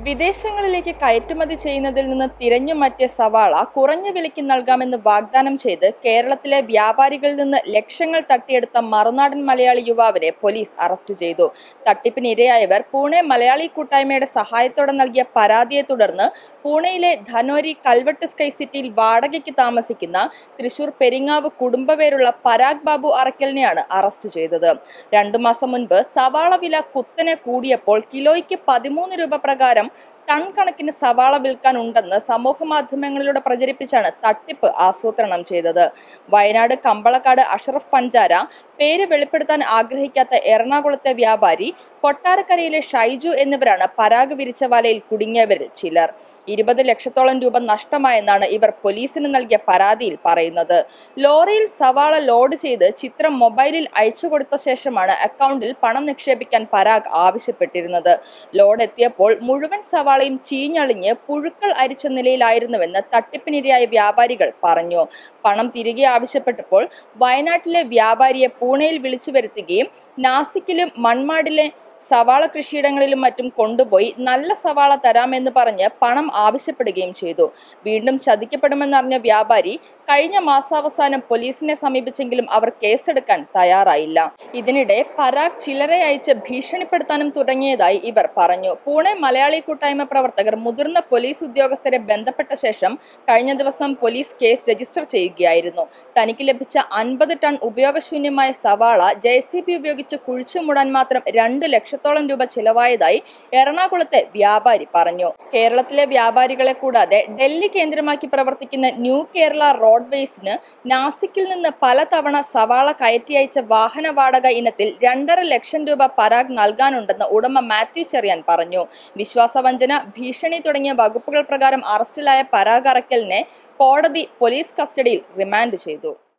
വിദേശങ്ങളിലേക്ക് കയറ്റുമതി ചെയ്യുന്നതിൽ നിന്ന് തിരഞ്ഞുമാറ്റിയ സവാള കുറഞ്ഞ വിലയ്ക്ക് നൽകാമെന്ന് വാഗ്ദാനം ചെയ്ത് കേരളത്തിലെ വ്യാപാരികളിൽ നിന്ന് ലക്ഷങ്ങൾ തട്ടിയെടുത്ത മറുനാടൻ മലയാളി യുവാവിനെ പോലീസ് അറസ്റ്റ് ചെയ്തു. തട്ടിപ്പിനിരയായവർ പൂനെ മലയാളി കൂട്ടായ്മയുടെ സഹായത്തോടെ നൽകിയ പരാതിയെ തുടർന്ന് പൂനെയിലെ ധനോരി കൽവട്ട് സ്കൈ സിറ്റിയിൽ വാടകയ്ക്ക് താമസിക്കുന്ന തൃശൂർ പെരിങ്ങാവ് കുടുംബപേരുള്ള പരാഗ് ബാബു അറക്കലിനെയാണ് അറസ്റ്റ് ചെയ്തത്. 2 മാസം മുൻപ് സവാള വില കുത്തനെ കൂടിയപ്പോൾ കിലോയ്ക്ക് 13 രൂപ പ്രകാരം ടൺ കണക്കിന് സവാള വിൽക്കാനുണ്ടെന്ന് സമൂഹമാധ്യമങ്ങളിലൂടെ പ്രചരിപ്പിച്ചാണ് തട്ടിപ്പ് ആസൂത്രണം ചെയ്തത്. വയനാട് കമ്പളക്കാട് അഷറഫ് പഞ്ചാര, പേര് വെളിപ്പെടുത്താൻ ആഗ്രഹിക്കാത്ത എറണാകുളത്തെ വ്യാപാരി, കൊട്ടാരക്കരയിലെ ഷൈജു എന്നിവരാണ് പരാഗ് വിരിച്ച വലയിൽ കുടുങ്ങിയവരിൽ ചിലർ. 20 ലക്ഷത്തോളം രൂപ നഷ്ടമായെന്നാണ് ഇവർ പോലീസിന് നൽകിയ പരാതിയിൽ പറയുന്നത്. ലോറിയിൽ സവാള ലോഡ് ചെയ്ത് ചിത്രം മൊബൈലിൽ അയച്ചു കൊടുത്ത ശേഷമാണ് അക്കൗണ്ടിൽ പണം നിക്ഷേപിക്കാൻ പരാഗ് ആവശ്യപ്പെട്ടിരുന്നത്. ലോഡ് എത്തിയപ്പോൾ മുഴുവൻ സവാളയും ചീഞ്ഞളിഞ്ഞ് പുഴുക്കൾ അരിച്ച നിലയിലായിരുന്നുവെന്ന് തട്ടിപ്പിനിരയായ വ്യാപാരികൾ പറഞ്ഞു. പണം തിരികെ ആവശ്യപ്പെട്ടപ്പോൾ വയനാട്ടിലെ വ്യാപാരിയെ പൂനെയിൽ വിളിച്ചു വരുത്തുകയും നാസിക്കിലും മൺമാടിലെ സവാള കൃഷിയിടങ്ങളിലും മറ്റും കൊണ്ടുപോയി നല്ല സവാള തരാമെന്ന് പറഞ്ഞ് പണം ആവശ്യപ്പെടുകയും ചെയ്തു. വീണ്ടും ചതിക്കപ്പെടുമെന്നറിഞ്ഞ വ്യാപാരി കഴിഞ്ഞ മാസാവസാനം പോലീസിനെ സമീപിച്ചെങ്കിലും അവർ കേസെടുക്കാൻ തയ്യാറായില്ല. ഇതിനിടെ പരാഗ് ചിലരെ അയച്ച് ഭീഷണിപ്പെടുത്താനും തുടങ്ങിയതായി ഇവർ പറഞ്ഞു. പൂനെ മലയാളി കൂട്ടായ്മ പ്രവർത്തകർ മുതിർന്ന പോലീസ് ഉദ്യോഗസ്ഥരെ ബന്ധപ്പെട്ട ശേഷം കഴിഞ്ഞ ദിവസം പോലീസ് കേസ് രജിസ്റ്റർ ചെയ്യുകയായിരുന്നു. തനിക്ക് ലഭിച്ച 50 ടൺ ഉപയോഗശൂന്യമായ സവാള JCB ഉപയോഗിച്ച് കുഴിച്ചു മൂടാൻ മാത്രം 2 ലക്ഷത്തോളം രൂപ ചിലവായതായി എറണാകുളത്തെ വ്യാപാരി പറഞ്ഞു. കേരളത്തിലെ വ്യാപാരികളെ കൂടാതെ ഡൽഹി കേന്ദ്രമാക്കി പ്രവർത്തിക്കുന്ന ന്യൂ കേരള റോഡ്വേസിന് നാസിക്കിൽ നിന്ന് പലതവണ സവാള കയറ്റി അയച്ച വാഹന വാടക ഇനത്തിൽ 2.5 ലക്ഷം രൂപ പരാഗ് നൽകാനുണ്ടെന്ന് ഉടമ മാത്യു ചെറിയാൻ പറഞ്ഞു. വിശ്വാസവഞ്ചന, ഭീഷണി തുടങ്ങിയ വകുപ്പുകൾ പ്രകാരം അറസ്റ്റിലായ പരാഗ് അറക്കലിനെ കോടതി പോലീസ് കസ്റ്റഡിയിൽ റിമാൻഡ് ചെയ്തു.